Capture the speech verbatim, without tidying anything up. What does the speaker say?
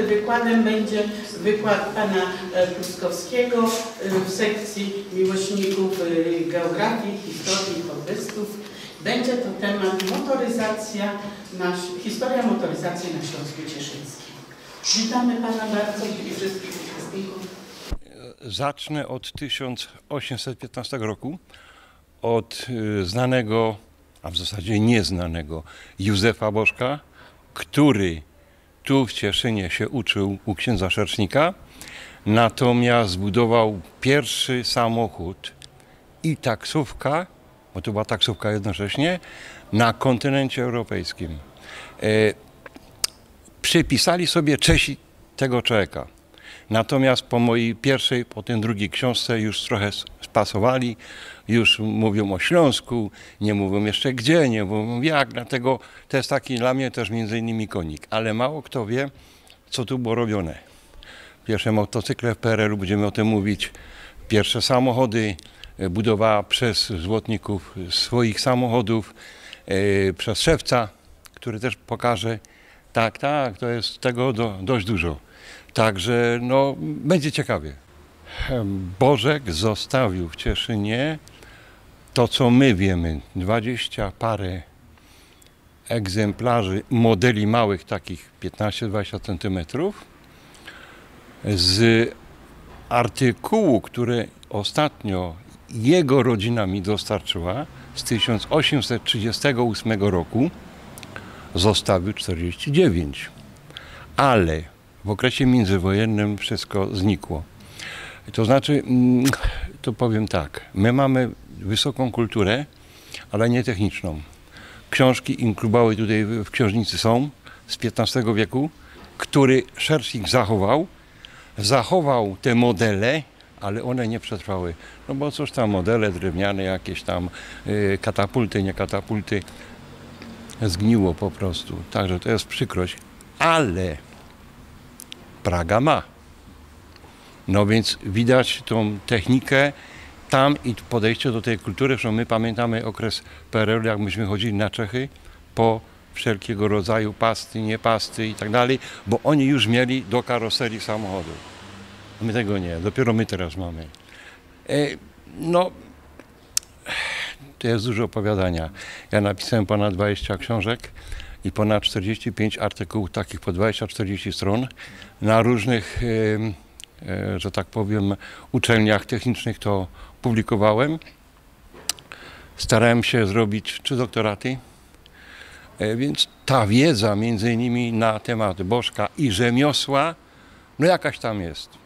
wykładem będzie wykład pana Kluskowskiego w sekcji miłośników geografii, historii, hobbystów. Będzie to temat motoryzacja, nasz, historia motoryzacji na Śląsku Cieszyńskim. Witamy pana bardzo i wszystkich uczestników. Zacznę od tysiąc osiemset piętnastego roku, od znanego, a w zasadzie nieznanego Józefa Bożka, który tu w Cieszynie się uczył u księdza Szersznika, natomiast zbudował pierwszy samochód i taksówka, bo to była taksówka jednocześnie, na kontynencie europejskim. E, przypisali sobie Czesi tego człowieka. Natomiast po mojej pierwszej, potem drugiej książce już trochę spasowali, już mówią o Śląsku, nie mówią jeszcze gdzie, nie mówią jak, dlatego to jest taki dla mnie też między innymi konik. Ale mało kto wie, co tu było robione. Pierwsze motocykle w P R L u, będziemy o tym mówić, pierwsze samochody, budowała przez złotników swoich samochodów, e, przez szewca, który też pokaże, tak, tak, to jest tego do, dość dużo. Także no, będzie ciekawie. Bożek zostawił w Cieszynie to, co my wiemy, dwadzieścia parę egzemplarzy modeli małych, takich piętnaście dwadzieścia centymetrów, z artykułu, który ostatnio jego rodzina mi dostarczyła z tysiąc osiemset trzydziestego ósmego roku, zostawił czterdzieści dziewięć, ale w okresie międzywojennym wszystko znikło. To znaczy, to powiem tak, my mamy wysoką kulturę, ale nie techniczną. Książki inklubały tutaj w książnicy są z piętnastego wieku, który Szersznik zachował. Zachował te modele, ale one nie przetrwały. No bo cóż tam, modele drewniane, jakieś tam y, katapulty, nie katapulty, zgniło po prostu. Także to jest przykrość. Ale Praga ma. No więc widać tą technikę tam i podejście do tej kultury, że my pamiętamy okres P R L u, jak myśmy chodzili na Czechy po wszelkiego rodzaju pasty, nie pasty i tak dalej, bo oni już mieli do karoserii samochodów. My tego nie, dopiero my teraz mamy. E, no, to jest dużo opowiadania. Ja napisałem ponad dwadzieścia książek i ponad czterdzieści pięć artykułów, takich po dwadzieścia czterdzieści stron, na różnych, e, e, że tak powiem, uczelniach technicznych to publikowałem. Starałem się zrobić trzy doktoraty, e, więc ta wiedza między innymi na temat Bożka i rzemiosła, no jakaś tam jest.